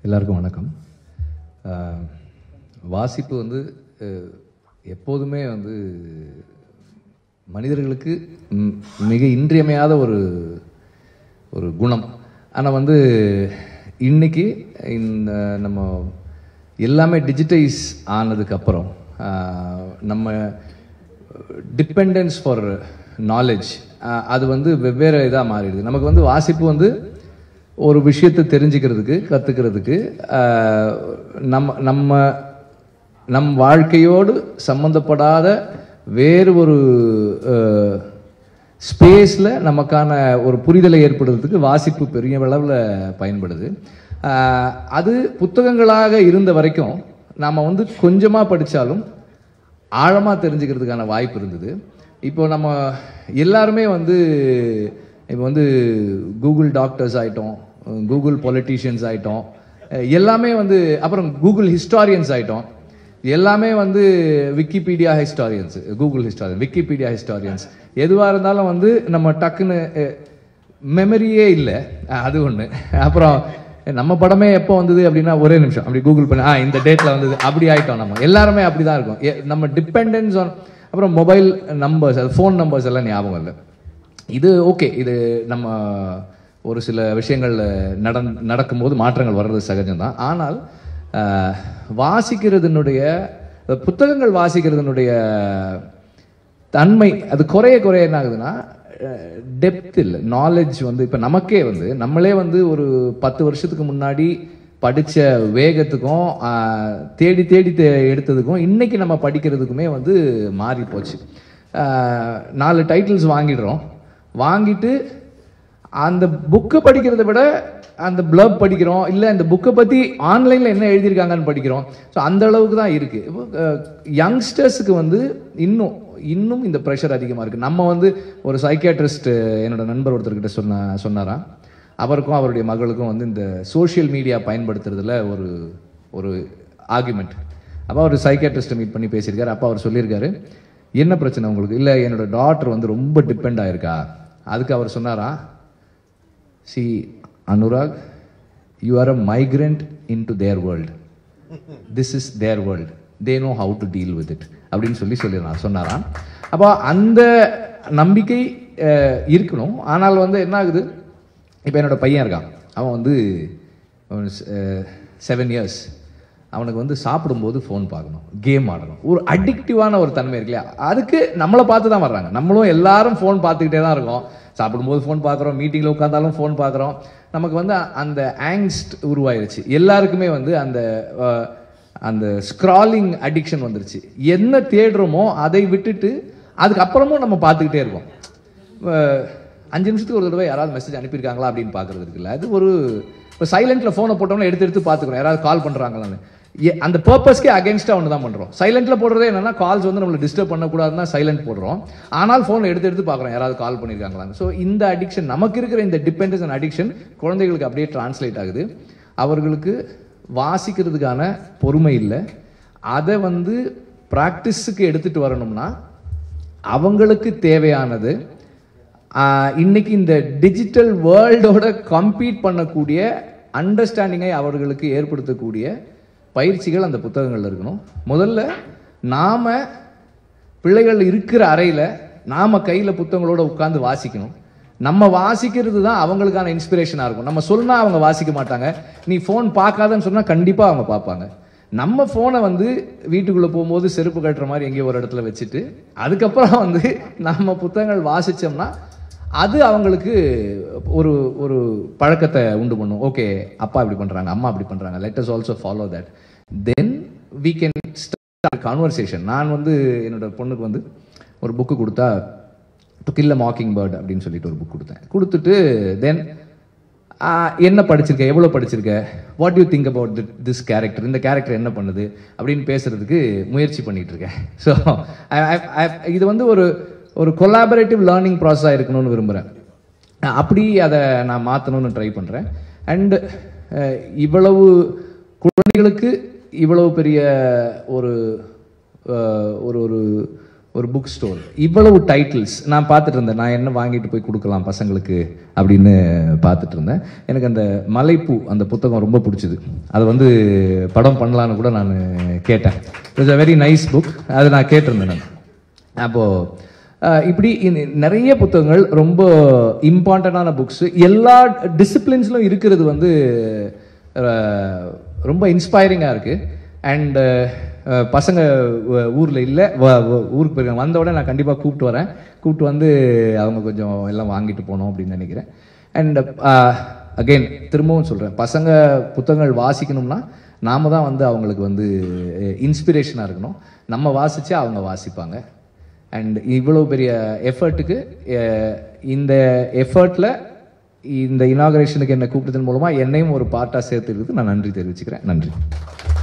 எல்லாருக்கும் வணக்கம். வாசிப்பு வந்து எப்போதுமே வந்து மனிதர்களுக்கு மிக இன்றியமையாத ஒரு குணம். ஆனால் வந்து இன்னைக்கு இந்த நம்ம எல்லாமே டிஜிட்டைஸ் ஆனதுக்கப்புறம் நம்ம டிபெண்டன்ஸ் ஃபார் நாலேஜ் அது வந்து வெவ்வேறு இதாக மாறிடுது. நமக்கு வந்து வாசிப்பு வந்து ஒரு விஷயத்தை தெரிஞ்சுக்கிறதுக்கு, கற்றுக்கிறதுக்கு, நம் வாழ்க்கையோடு சம்பந்தப்படாத வேறு ஒரு ஸ்பேஸில் நமக்கான ஒரு புரிதலை ஏற்படுறதுக்கு வாசிப்பு பெரிய அளவில் பயன்படுது. அது புத்தகங்களாக இருந்த வரைக்கும் நாம் வந்து கொஞ்சமாக படித்தாலும் ஆழமாக தெரிஞ்சுக்கிறதுக்கான வாய்ப்பு இருந்தது. இப்போ நம்ம எல்லாருமே வந்து இப்போ வந்து கூகுள் டாக்டர்ஸ் ஆகிட்டோம், கூகுள் பொலிட்டீஷியன்ஸ் ஆகிட்டோம், எல்லாமே வந்து அப்புறம் கூகுள் ஹிஸ்டாரியன்ஸ் ஆகிட்டோம், எல்லாமே வந்து Wikipedia historians, Google historian, Wikipedia historians. எதுவாக இருந்தாலும் வந்து நம்ம டக்குன்னு மெமரியே இல்லை, அது ஒன்று. அப்புறம் நம்ம படமே எப்போ வந்தது அப்படின்னா ஒரே நிமிஷம் அப்படி கூகுள் பண்ணி இந்த டேட்டில் வந்தது, அப்படி ஆகிட்டோம். நம்ம எல்லாருமே அப்படி தான் இருக்கும். நம்ம டிபெண்டன்ஸ் ஆன் அப்புறம் மொபைல் நம்பர்ஸ், அது ஃபோன் நம்பர்ஸ் எல்லாம் ஞாபகம் இல்லை. இது ஓகே, இது நம்ம ஒரு சில விஷயங்கள் நடக்கும்போது மாற்றங்கள் வர்றது சகஜம்தான். ஆனால் வாசிக்கிறதுனுடைய புத்தகங்கள் வாசிக்கிறதுனுடைய தன்மை அது குறைய என்ன ஆகுதுன்னா, டெப்த் இல்லை, நாலேஜ் வந்து இப்போ நமக்கே வந்து நம்மளே வந்து ஒரு 10 வருஷத்துக்கு முன்னாடி படித்த வேகத்துக்கும் தேடி எடுத்ததுக்கும் இன்னைக்கு நம்ம படிக்கிறதுக்குமே வந்து மாறி போச்சு. 4 டைட்டில்ஸ் வாங்கிட்டு அந்த புக்கை படிக்கிறத விட அந்த பிளப் படிக்கிறோம், இல்லை இந்த புக்கை பற்றி ஆன்லைனில் என்ன எழுதியிருக்காங்கன்னு படிக்கிறோம். ஸோ அந்த அளவுக்கு தான் இருக்குது. இப்போ யங்ஸ்டர்ஸுக்கு வந்து இன்னும் இந்த ப்ரெஷர் அதிகமாக இருக்குது. நம்ம வந்து ஒரு சைக்கியாட்ரிஸ்ட் என்னோட நண்பர் ஒருத்தர்கிட்ட சொன்னாராம், அவருக்கும் அவருடைய மகளுக்கும் வந்து இந்த சோஷியல் மீடியா பயன்படுத்துறதுல ஒரு ஆர்குமெண்ட். அப்போ அவர் சைக்கியாட்ரிஸ்ட்டை மீட் பண்ணி பேசியிருக்காரு. அப்போ அவர் சொல்லியிருக்காரு, என்ன பிரச்சனை உங்களுக்கு? இல்லை, என்னோட டாட்டர் வந்து ரொம்ப டிபெண்ட் ஆயிருக்கா. அதுக்கு அவர் சொன்னாரா, see Anurag, you are a migrant into their world, this is their world, they know how to deal with it அப்படின்னு சொன்னாராம். அப்போ அந்த நம்பிக்கை இருக்கணும். ஆனால் வந்து என்ன ஆகுது, இப்போ என்னோட பையன் இருக்கான், அவன் வந்து 7 years. அவனுக்கு வந்து சாப்பிடும்போது ஃபோன் பார்க்கணும், கேம் ஆடணும், ஒரு அடிக்டிவான ஒரு தன்மை இருக்கு இல்லையா. அதுக்கு நம்மளை பார்த்து தான் வர்றாங்க. நம்மளும் எல்லாரும் ஃபோன் பார்த்துக்கிட்டே தான் இருக்கோம். சாப்பிடும்போது ஃபோன் பார்க்குறோம், மீட்டிங்கில் உட்காந்தாலும் ஃபோன் பார்க்குறோம். நமக்கு வந்து அந்த ஆங்ஸ்ட் உருவாயிருச்சு. எல்லாருக்குமே வந்து அந்த ஸ்க்ராலிங் அடிக்ஷன் வந்துருச்சு. என்ன தேடுறோமோ அதை விட்டுட்டு அதுக்கப்புறமும் நம்ம பார்த்துக்கிட்டே இருக்கோம். 5 நிமிஷத்துக்கு ஒரு தடவை யாராவது மெசேஜ் அனுப்பியிருக்காங்களா அப்படின்னு பார்க்குறது இருக்குல்ல, அது ஒரு இப்போ சைலண்டில் ஃபோனை போட்டோம்னா எடுத்து பார்த்துக்கிறோம், யாராவது கால் பண்ணுறாங்களான்னு. அந்த பர்பஸ்க்கே அகேன்ஸ்டாக ஒன்று தான் பண்ணுறோம். சைலண்டில் போடுறதே என்னன்னா, கால்ஸ் வந்து நம்மளை டிஸ்டர்ப் பண்ணக்கூடாதுன்னா சைலண்ட் போடுறோம். ஆனால் ஃபோனை எடுத்து பார்க்குறோம், யாராவது கால் பண்ணியிருக்காங்களான்னு. ஸோ இந்த அடிக்ஷன், நமக்கு இருக்கிற இந்த டிபெண்டன்ஸ் அண்ட் அடிக்ஷன் குழந்தைகளுக்கு அப்படியே டிரான்ஸ்லேட் ஆகுது. அவர்களுக்கு வாசிக்கிறதுக்கான பொறுமை இல்லை. அதை வந்து ப்ராக்டிஸுக்கு எடுத்துகிட்டு வரணும்னா அவங்களுக்கு தேவையானது இன்னைக்கு இந்த டிஜிட்டல் வேர்ல்டோட கம்பீட் பண்ணக்கூடிய அண்டர்ஸ்டாண்டிங்கை அவர்களுக்கு ஏற்படுத்தக்கூடிய பயிற்சிகள் அந்த புத்தகங்கள் இருக்கணும். முதல்ல நாம பிள்ளைகள் இருக்கிற அறையில் நாம கையில் புத்தகங்களோட உட்கார்ந்து வாசிக்கணும். நம்ம வாசிக்கிறது தான் அவங்களுக்கான இன்ஸ்பிரேஷனாக இருக்கும். நம்ம சொன்னால் அவங்க வாசிக்க மாட்டாங்க. நீ ஃபோன் பார்க்காதன்னு சொன்னால் கண்டிப்பாக அவங்க பார்ப்பாங்க. நம்ம ஃபோனை வந்து வீட்டுக்குள்ளே போகும்போது செருப்பு கட்டுற மாதிரி எங்கேயோ ஒரு இடத்துல வச்சுட்டு அதுக்கப்புறம் வந்து நம்ம புத்தகங்கள் வாசித்தோம்னா அது அவங்களுக்கு ஒரு பழக்கத்தை உண்டு பண்ணும். ஓகே, அப்பா இப்படி பண்ணுறாங்க, அம்மா அப்படி பண்ணுறாங்க, let us also follow that, then we can start conversation. நான் வந்து என்னோட பொண்ணுக்கு வந்து ஒரு புக்கு கொடுத்தா, to kill a mockingbird அப்படின்னு சொல்லிட்டு ஒரு புக் கொடுத்துட்டு தென் என்ன படிச்சிருக்க, எவ்வளோ படிச்சிருக்க, what you think about this character, இந்த கேரக்டர் என்ன பண்ணுது அப்படின்னு பேசுறதுக்கு முயற்சி பண்ணிட்டு இருக்கேன். ஸோ இது வந்து ஒரு கொலாபரேட்டிவ் லேர்னிங் ப்ராசஸாக இருக்கணும்னு விரும்புகிறேன். அப்படி அதை நான் மாற்றணும்னு ட்ரை பண்ணுறேன். அண்ட் இவ்வளவு குழந்தைகளுக்கு இவ்வளவு பெரிய ஒரு ஒரு ஒரு புக் ஸ்டோர், இவ்வளவு டைட்டில்ஸ் நான் பார்த்துட்டு இருந்தேன். நான் என்ன வாங்கிட்டு போய் கொடுக்கலாம் பசங்களுக்கு அப்படின்னு பார்த்துட்டு இருந்தேன். எனக்கு அந்த மலைப்பூ அந்த புத்தகம் ரொம்ப பிடிச்சிது. அதை வந்து படம் பண்ணலான்னு கூட நான் கேட்டேன். It's a very nice book. அதை நான் கேட்டிருந்தேன் நான். அப்போது இப்படி நிறைய புத்தகங்கள் ரொம்ப இம்பார்ட்டண்டான புக்ஸ் எல்லா டிசிப்ளின்ஸ்லும் இருக்கிறது வந்து ரொம்ப இன்ஸ்பைரிங்காக இருக்குது. அண்ட் பசங்க ஊரில் இல்லை, ஊருக்கு போயிருக்காங்க. வந்த உடனே நான் கண்டிப்பாக கூப்பிட்டு வந்து அவங்க கொஞ்சம் எல்லாம் வாங்கிட்டு போனோம் அப்படின்னு நினைக்கிறேன். அண்ட் அகெயின் திரும்பவும் சொல்கிறேன், பசங்க புத்தகங்கள் வாசிக்கணும்னா நாம தான் வந்து அவங்களுக்கு வந்து இன்ஸ்பிரேஷனாக இருக்கணும். நம்ம வாசித்தா அவங்க வாசிப்பாங்க. அண்ட் இவ்வளோ பெரிய எஃபர்ட்டுக்கு இந்த எஃபர்ட்டில் இந்த இனாகரேஷனுக்கு என்னை கூப்பிட்டதன் மூலமாக என்னையும் ஒரு பார்ட்டாக சேர்த்துருக்கு. நான் நன்றி தெரிவிச்சுக்கிறேன். நன்றி.